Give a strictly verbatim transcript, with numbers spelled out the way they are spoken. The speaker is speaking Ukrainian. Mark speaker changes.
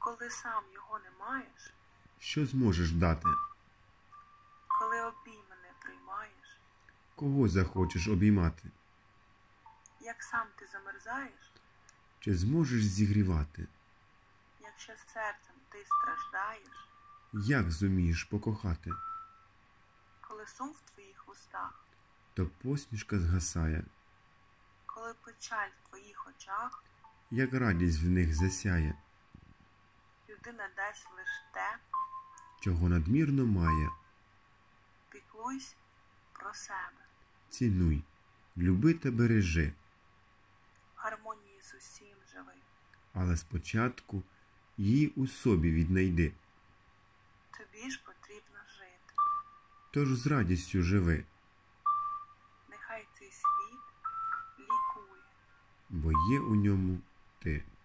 Speaker 1: Коли сам його не маєш,
Speaker 2: що зможеш дати?
Speaker 1: коли обійми не приймаєш,
Speaker 2: Кого захочеш обіймати?
Speaker 1: як сам ти замерзаєш,
Speaker 2: Чи зможеш зігрівати?
Speaker 1: якщо серцем ти страждаєш,
Speaker 2: Як зумієш покохати?
Speaker 1: коли сум в твоїх устах,
Speaker 2: То посмішка згасає,
Speaker 1: коли печаль в твоїх очах,
Speaker 2: як радість в них засяє,
Speaker 1: людина дасть лиш те,
Speaker 2: чого надмірно має.
Speaker 1: піклуйся про себе,
Speaker 2: Цінуй, люби та бережи,
Speaker 1: в гармонії з усім живи.
Speaker 2: але спочатку її у собі віднайди.
Speaker 1: Тобі ж потрібно жити.
Speaker 2: Тож з радістю живи,
Speaker 1: Нехай цей світ лікує.
Speaker 2: бо є у ньому ти.